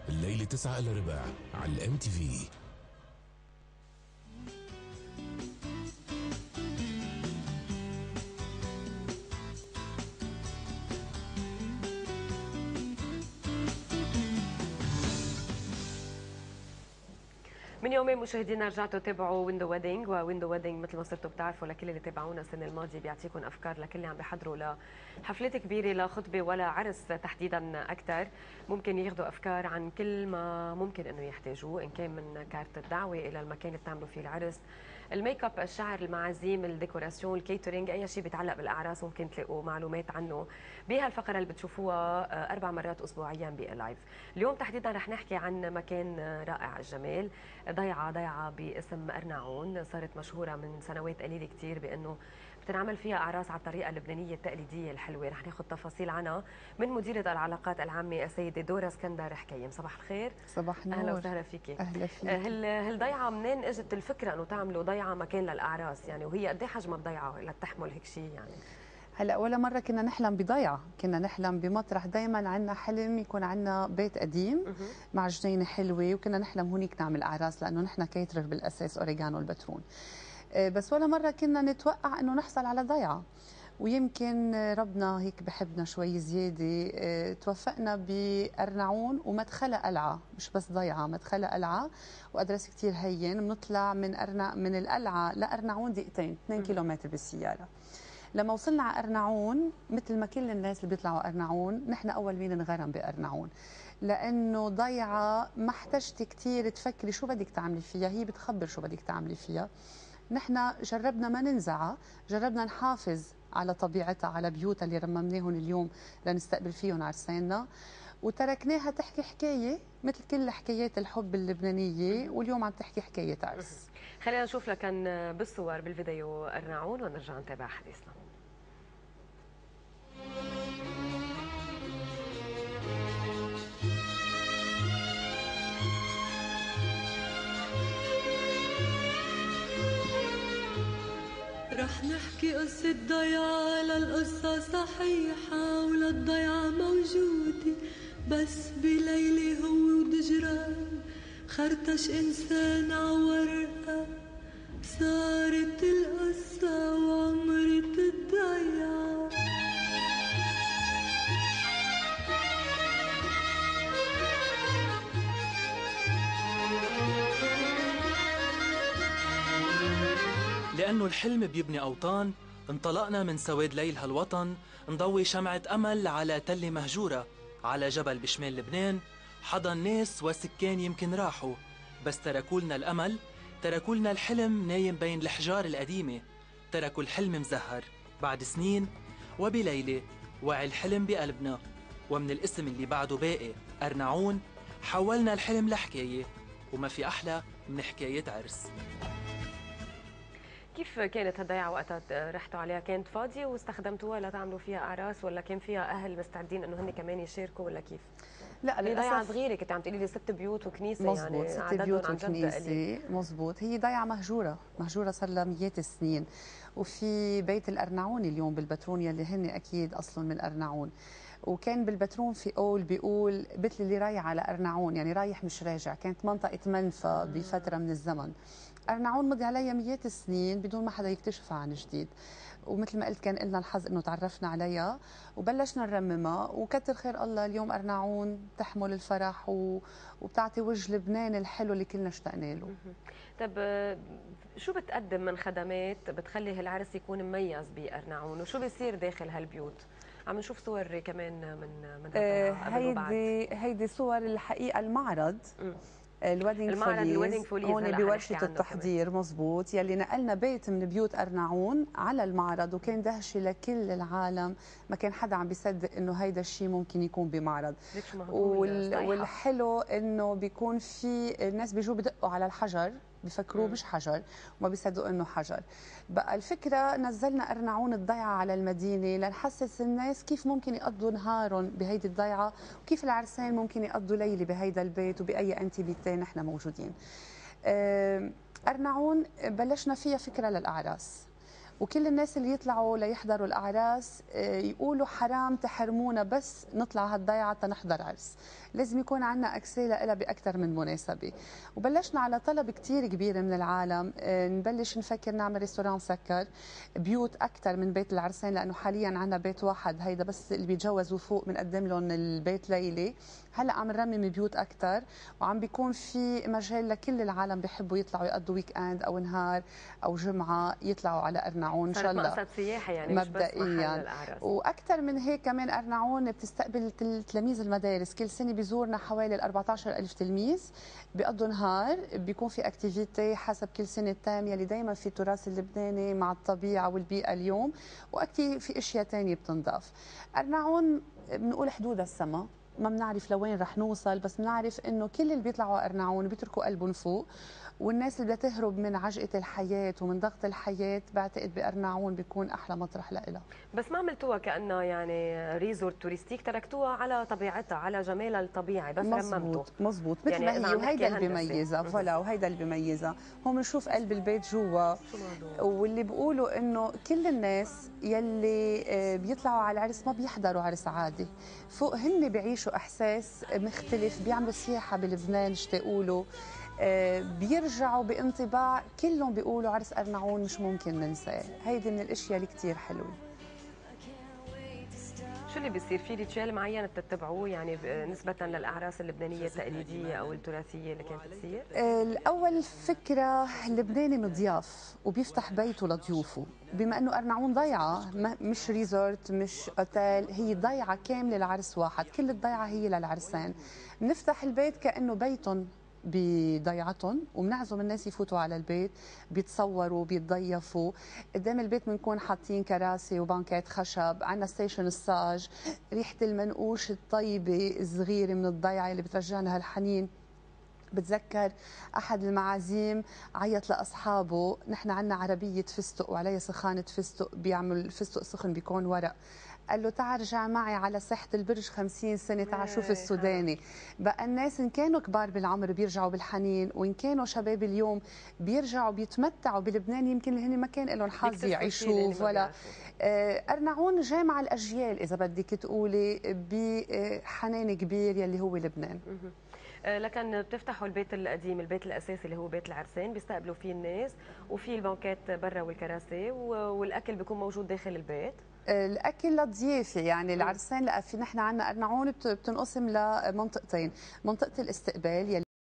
الليل 9 إلا ربع على الام تي في. من يومين مشاهدينا رجعتوا تابعوا ويندو ويدنج، وويندو ويدنج مثل ما صرتوا بتعرفوا لكل اللي تابعونا السنه الماضيه بيعطيكم افكار لكل اللي عم بيحضروا لحفلات كبيره، لخطبه ولا عرس تحديدا اكثر. ممكن ياخذوا افكار عن كل ما ممكن انه يحتاجوه، ان كان من كارت الدعوه الى المكان اللي بتعملوا فيه العرس، الميك اب، الشعر، المعازيم، الديكوراسيون، الكيترينج، اي شيء بيتعلق بالاعراس ممكن تلاقوا معلومات عنه بهالفقره اللي بتشوفوها 4 مرات اسبوعيا بلايف. اليوم تحديدا رح نحكي عن مكان رائع الجمال، ضيعة باسم أرناعون، صارت مشهورة من سنوات قليلة كتير بأنه بتنعمل فيها أعراس على الطريقة اللبنانية التقليدية الحلوة. رح ناخذ تفاصيل عنها من مديرة العلاقات العامة السيدة دورا اسكندر حكيم. صباح الخير. صباح النور. أهلا وسهلا فيكي. أهلا فيك. هالضيعة منين اجت الفكرة أنه تعملوا ضيعة مكان للأعراس يعني، وهي قد ايه حجم الضيعة لتحمل هيك شيء يعني؟ هلا ولا مرة كنا نحلم بضيعة، كنا نحلم بمطرح، دائما عندنا حلم يكون عندنا بيت قديم مع جنينة حلوة، وكنا نحلم هونيك نعمل أعراس لأنه نحن كيترر بالأساس أوريجانو البترون. بس ولا مرة كنا نتوقع أنه نحصل على ضيعة، ويمكن ربنا هيك بحبنا شوي زيادة. توفقنا بأرناعون ومدخلها قلعة، مش بس ضيعة، مدخلها قلعة وأدرس كتير هين. بنطلع من القلعة لأرناعون دقيقتين، 2 كيلومتر بالسيارة. لما وصلنا على أرناعون مثل ما كل الناس اللي بيطلعوا أرناعون، نحن أول مين انغرم بأرناعون، لأنه ضيعة ما احتجتي كتير تفكري شو بدك تعملي فيها، هي بتخبر شو بدك تعملي فيها. نحن جربنا ما ننزعها، جربنا نحافظ على طبيعتها، على بيوتها اللي رممناهم اليوم لنستقبل فيهم عرساننا، وتركناها تحكي حكاية مثل كل حكايات الحب اللبنانية، واليوم عم تحكي حكاية عرس. خلينا نشوف لكن بالصور بالفيديو أرناعون ونرجع نتابع حديثنا. رح نحكي قصة ضيعة، للقصة صحيحة وللضيعة موجودة، بس بليلة هو ودجران خرطش إنسان عورقة، صارت القصة وعمرت الضيعة. لأنه الحلم بيبني أوطان، انطلقنا من سواد ليل هالوطن، نضوي شمعة أمل على تلة مهجورة، على جبل بشمال لبنان، حضن ناس وسكان يمكن راحوا، بس تركولنا الأمل، تركولنا الحلم نايم بين الحجار القديمة، تركوا الحلم مزهر بعد سنين وبليلة وعي الحلم بقلبنا، ومن الاسم اللي بعده باقي أرناعون حولنا الحلم لحكاية، وما في أحلى من حكاية عرس. كيف كانت هالضيعة وقتها رحتوا عليها؟ كانت فاضية واستخدمتوها لتعملوا فيها أعراس، ولا كان فيها أهل مستعدين إنه هن كمان يشاركوا، ولا كيف؟ لا هي ضيعة للأسف صغيرة، كنت عم تقولي لي 6 بيوت وكنيسة، مزبوط، يعني 6 عددهم بيوت عن جد وكنيسة. قليل. مزبوط، هي ضيعة مهجورة، مهجورة صار لها مئات السنين. وفي بيت الأرناعون اليوم بالبترون يلي هن أكيد أصلا من أرناعون، وكان بالبترون في قول بيقول مثل اللي رايح على أرناعون، يعني رايح مش راجع. كانت منطقة منفى بفترة من الزمن. أرناعون مضي عليها مئات السنين بدون ما حدا يكتشفها عن جديد، ومثل ما قلت كان لنا الحظ انه تعرفنا عليها وبلشنا نرممها، وكتر خير الله اليوم أرناعون تحمل الفرح وبتعطي وجه لبنان الحلو اللي كلنا اشتقنا له. طب شو بتقدم من خدمات بتخلي هالعرس يكون مميز بأرناعون، وشو بيصير داخل هالبيوت؟ عم نشوف صور كمان من قبل وبعد. هيدي صور الحقيقة المعرض، الويدنج فوليز هون بورشة التحضير. مزبوط، يلي نقلنا بيت من بيوت أرناعون على المعرض، وكان دهشة لكل العالم، ما كان حدا عم بيصدق انه هيدا الشيء ممكن يكون بمعرض. والحلو انه بيكون في الناس بيجوا بدقوا على الحجر، بفكروه مش حجر وما بيصدقوا انه حجر. بقى الفكره نزلنا أرناعون الضيعه على المدينه لنحسس الناس كيف ممكن يقضوا نهارهم بهيدي الضيعه، وكيف العرسان ممكن يقضوا ليله بهيدا البيت وباي انتيبيتي نحن موجودين. أرناعون بلشنا فيها فكره للاعراس، وكل الناس اللي يطلعوا ليحضروا الاعراس يقولوا حرام تحرمونا بس نطلع هالضيعه تنحضر عرس. لازم يكون عندنا اكسي لها باكثر من مناسبه. وبلشنا على طلب كثير كبير من العالم نبلش نفكر نعمل ريستوران سكر، بيوت اكثر من بيت العرسان، لانه حاليا عندنا بيت واحد هيدا بس اللي بيتجوزوا فوق بنقدم لهم البيت ليلي. هلا عم نرمم بيوت اكثر، وعم بيكون في مجال لكل العالم بيحبوا يطلعوا يقضوا ويك اند او نهار او جمعه يطلعوا على ارنعون ان شاء الله. مقصد سياحي يعني مبدئيا مش بس محل الاعراس. واكثر من هيك كمان ارنعون بتستقبل تلاميذ المدارس، كل سنه بيزورنا حوالي 14,000 تلميذ بيقضوا نهار، بيكون في اكتيفيتي حسب كل سنه التام يلي دائما في التراث اللبناني مع الطبيعه والبيئه اليوم، واكيد في اشياء ثانيه بتنضاف. ارنعون بنقول حدود السما، ما بنعرف لوين رح نوصل، بس بنعرف انه كل اللي بيطلعوا ارنعون بيتركوا قلبهم فوق، والناس اللي بدها تهرب من عجقه الحياه ومن ضغط الحياه بعتقد بارنعون بيكون احلى مطرح لها. بس ما عملتوها كانها يعني ريزورت توريستيك، تركتوها على طبيعتها على جمالها الطبيعي بس رممتوا. مزبوط مثل يعني ما هي، وهيدا اللي بيميزها. فلا وهيدا اللي بيميزها، هون بنشوف قلب البيت جوا. واللي بيقولوا انه كل الناس يلي بيطلعوا على العرس ما بيحضروا عرس عادي، فوق هن بيعيشوا احساس مختلف، بيعملوا سياحه بلبنان اشتاقوا له، بيرجعوا بانطباع كلهم بيقولوا عرس ارنعون مش ممكن ننساه. هيدي من الاشياء اللي كثير حلوه. شو اللي بيصير؟ في ريتشال معين بتتبعوه يعني نسبة للأعراس اللبنانية التقليدية أو التراثية اللي كانت تصير؟ الأول فكرة اللبناني مضياف وبيفتح بيته لضيوفه، بما أنه أرنعون ضيعة مش ريزورت مش أوتيل، هي ضيعة كاملة لعرس واحد، كل الضيعة هي للعرسان. بنفتح البيت كأنه بيتهم بضيعتهم، وبنعزم الناس يفوتوا على البيت، بيتصوروا بيتضيفوا. قدام البيت بنكون حاطين كراسي وبانكات خشب، عندنا ستيشن الصاج، ريحه المنقوش الطيبه الصغيره من الضيعه اللي بترجعنا هالحنين. بتذكر احد المعازيم عيط لاصحابه، نحن عندنا عربيه فستق وعليها سخانه فستق، بيعمل الفستق سخن بيكون ورق، قال له تعال رجع معي على ساحة البرج 50 سنة، تعال شوف السوداني. بقى الناس إن كانوا كبار بالعمر بيرجعوا بالحنين، وإن كانوا شباب اليوم بيرجعوا بيتمتعوا بلبنان يمكن اللي هن ما كان لهم حظ يعيشوه ولا. أرنعون جامع الأجيال إذا بدك تقولي بحنان كبير يلي هو لبنان. لكن بتفتحوا البيت القديم، البيت الاساسي اللي هو بيت العرسان، بيستقبلوا فيه الناس وفي البانكات برا والكراسي، والاكل بيكون موجود داخل البيت. الاكل للضيافه يعني العرسان، لا في نحن عندنا ارنعون بتنقسم لمنطقتين، منطقه الاستقبال يلي